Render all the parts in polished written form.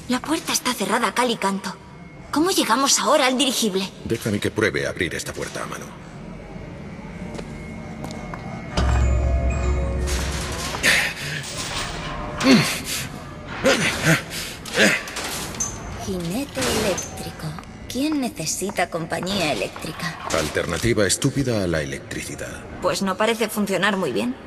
La puerta está cerrada a cal y canto. ¿Cómo llegamos ahora al dirigible? Déjame que pruebe a abrir esta puerta a mano. Jinete eléctrico. ¿Quién necesita compañía eléctrica? Alternativa estúpida a la electricidad. Pues no parece funcionar muy bien.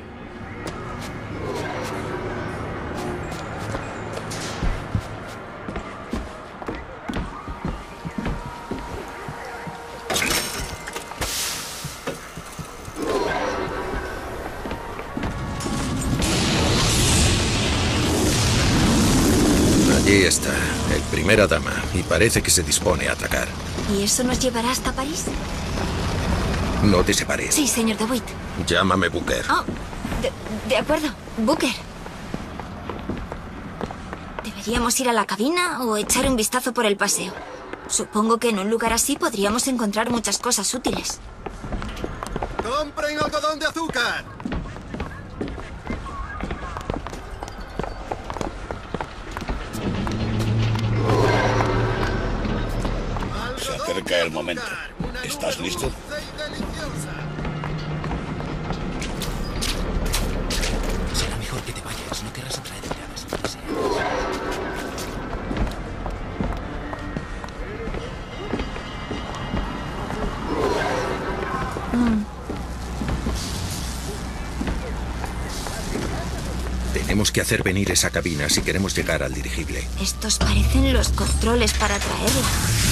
Allí está, el primera dama, y parece que se dispone a atacar. ¿Y eso nos llevará hasta París? No te separes. Sí, señor DeWitt. Llámame Booker. Oh, de acuerdo. Booker. ¿Deberíamos ir a la cabina o echar un vistazo por el paseo? Supongo que en un lugar así podríamos encontrar muchas cosas útiles. ¡Compren algodón de azúcar! Se acerca el momento. ¿Estás listo? Será mejor que te vayas. No querrás atraer miradas. Tenemos que hacer venir esa cabina si queremos llegar al dirigible. Estos parecen los controles para traerla.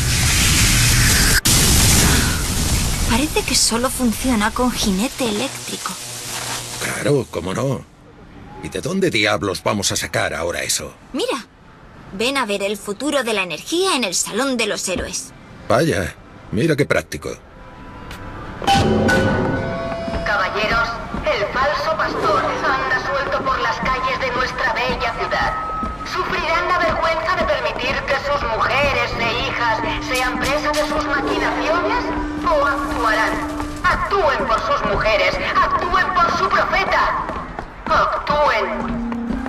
Parece que solo funciona con jinete eléctrico. Claro, cómo no. ¿Y de dónde diablos vamos a sacar ahora eso? Mira, ven a ver el futuro de la energía en el Salón de los Héroes. Vaya, mira qué práctico. Caballeros, el falso pastor anda suelto por las calles de nuestra bella ciudad. Sufrirán la vergüenza de permitir que sus mujeres e hijas sean presas de sus maquinaciones o actuarán. Actúen por sus mujeres, actúen por su profeta. Actúen.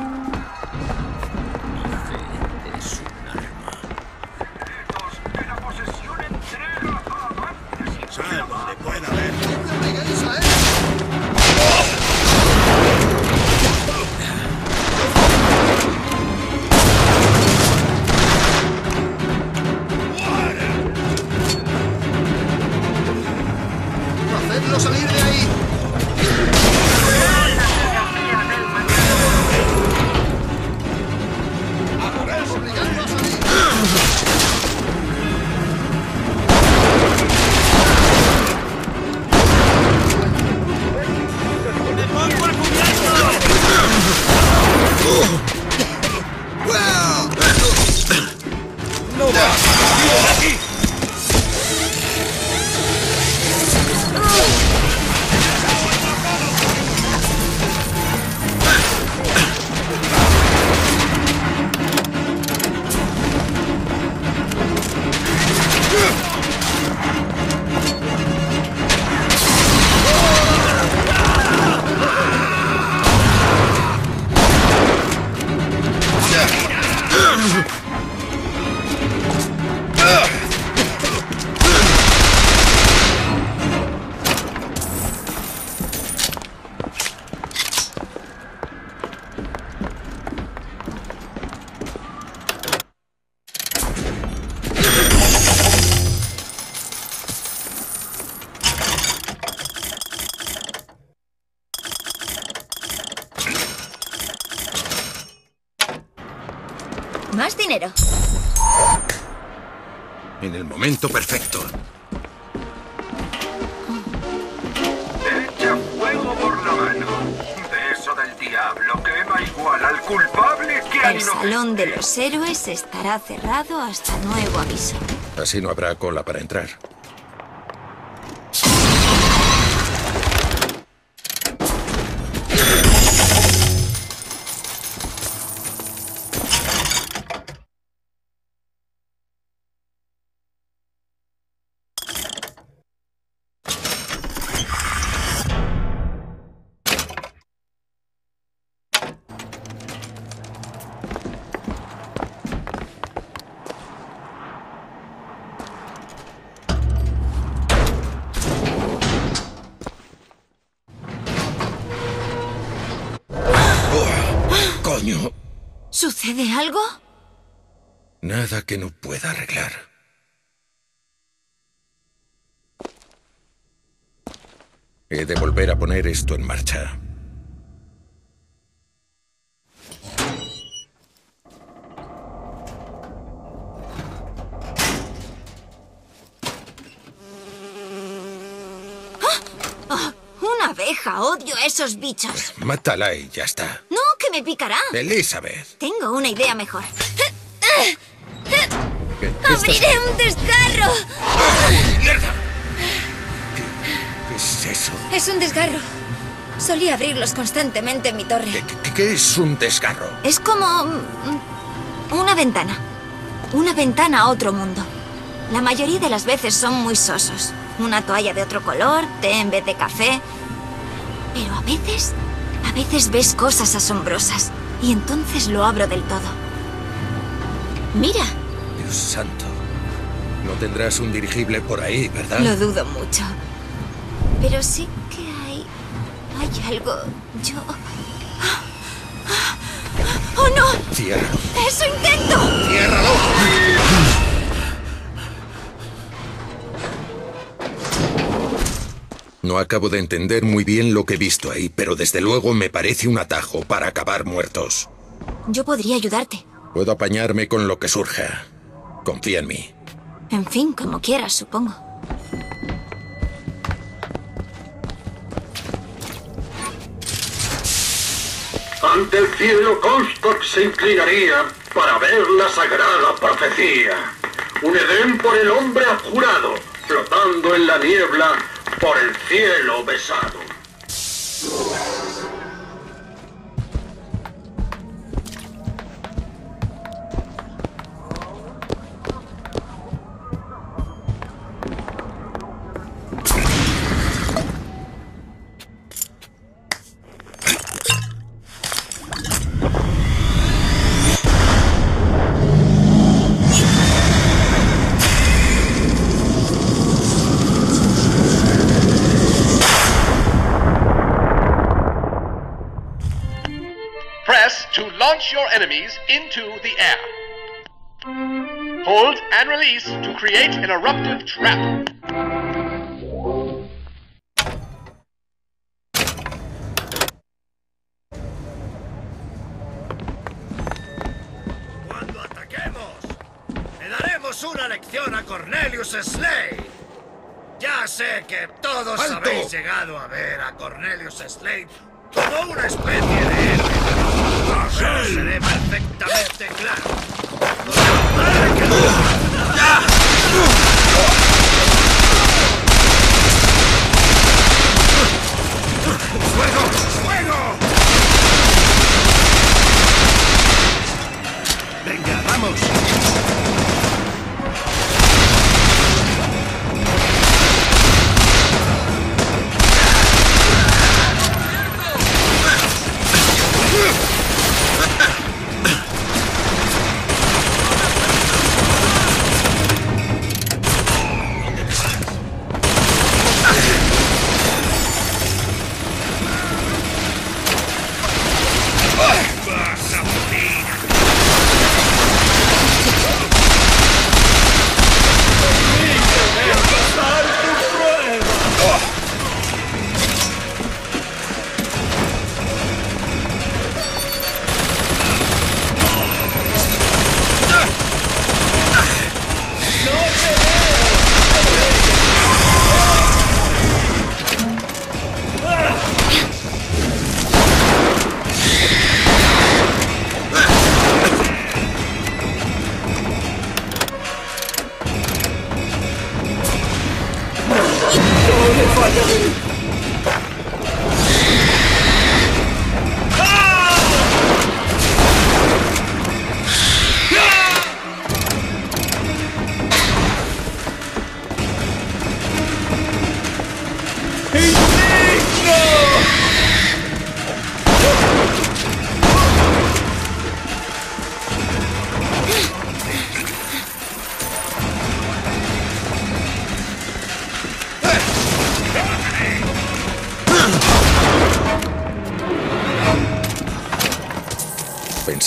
¡Hacedlo salir de ahí! ¡Obligadlo a salir! Más dinero. En el momento perfecto. Echa fuego por la mano. Beso del diablo, quema igual al culpable que al El inocente. Salón de los Héroes estará cerrado hasta nuevo aviso. Así no habrá cola para entrar. ¿Sucede algo? Nada que no pueda arreglar. He de volver a poner esto en marcha. Una abeja. Odio a esos bichos. Mátala y ya está. No, que me picará. Elizabeth. Tengo una idea mejor. ¿Qué ¡Abriré un desgarro! ¡Mierda! ¿Qué es eso? Es un desgarro. Solía abrirlos constantemente en mi torre. ¿Qué es un desgarro? Es como una ventana. Una ventana a otro mundo. La mayoría de las veces son muy sosos. Una toalla de otro color, té en vez de café. Pero a veces ves cosas asombrosas. Y entonces lo abro del todo. Mira. Dios santo. No tendrás un dirigible por ahí, ¿verdad? Lo dudo mucho. Pero sí que hay algo. Yo... ¡Oh, no! Ciérralo. ¡Eso intento! ¡Ciérralo! No acabo de entender muy bien lo que he visto ahí, pero desde luego me parece un atajo para acabar muertos. Yo podría ayudarte. Puedo apañarme con lo que surja. Confía en mí. En fin, como quieras, supongo. Ante el cielo Comstock se inclinaría para ver la sagrada profecía. Un Edén por el hombre abjurado, flotando en la niebla por el cielo besado. Press to launch your enemies into the air. Hold and release to create an eruptive trap. Cuando ataquemos, le daremos una lección a Cornelius Slade. Ya sé que todos ¡Alto! habéis llegado a ver a Cornelius Slade como una especie de héroe. Pero seré perfectamente claro. ¡Fuego! ¡Fuego! Venga, vamos.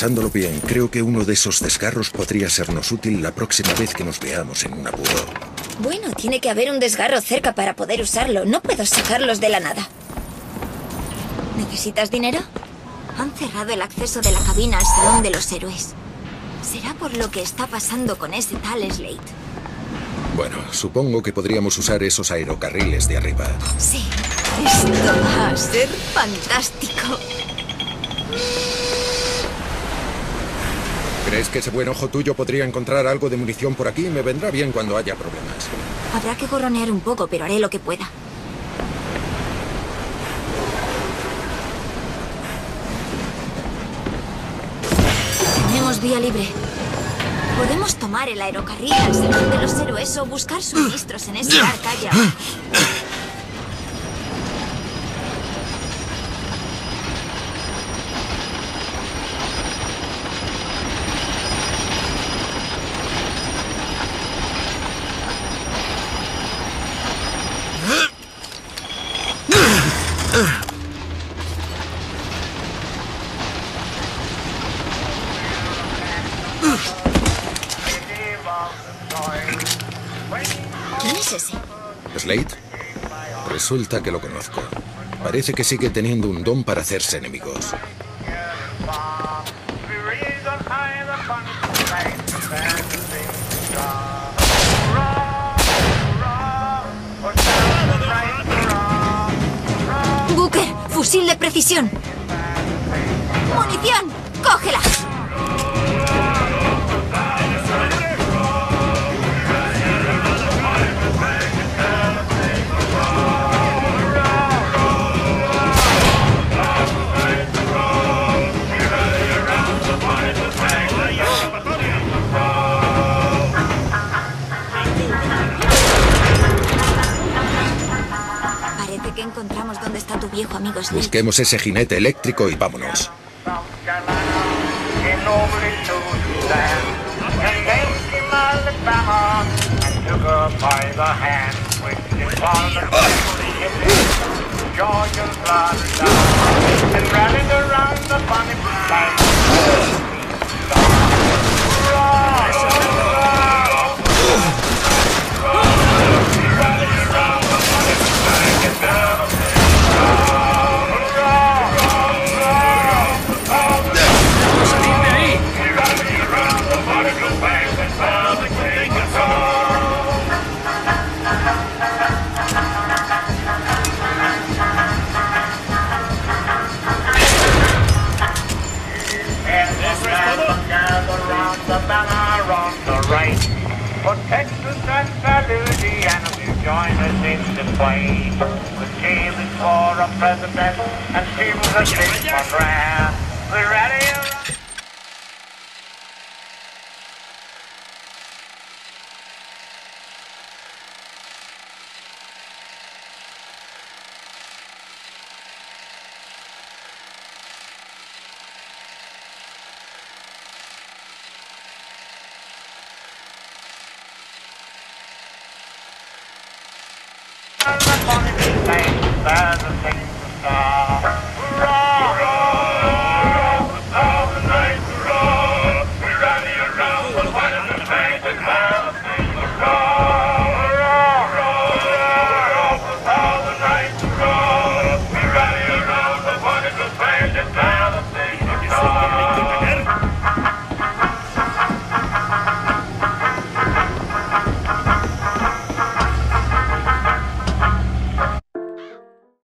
Pensándolo bien, creo que uno de esos desgarros podría sernos útil la próxima vez que nos veamos en un apuro. Bueno, tiene que haber un desgarro cerca para poder usarlo. No puedo sacarlos de la nada. ¿Necesitas dinero? Han cerrado el acceso de la cabina al Salón de los Héroes. Será por lo que está pasando con ese tal Slade. Bueno, supongo que podríamos usar esos aerocarriles de arriba. Sí, esto va a ser fantástico. ¿Crees que ese buen ojo tuyo podría encontrar algo de munición por aquí? Me vendrá bien cuando haya problemas. Habrá que gorronear un poco, pero haré lo que pueda. Tenemos vía libre. Podemos tomar el aerocarril al Salón de los Héroes o buscar suministros en ese bar calle abajo. ¿Quién es ese? ¿Slade? Resulta que lo conozco. Parece que sigue teniendo un don para hacerse enemigos. Booker, fusil de precisión. ¡Munición! ¡Cógela! Parece que encontramos dónde está tu viejo amigo Slade. Busquemos ese jinete eléctrico y vámonos. For Texas and Saludiana to join us in the fight. The team is for a president and Steve's a big for grand. We're ready. There's a thing to start.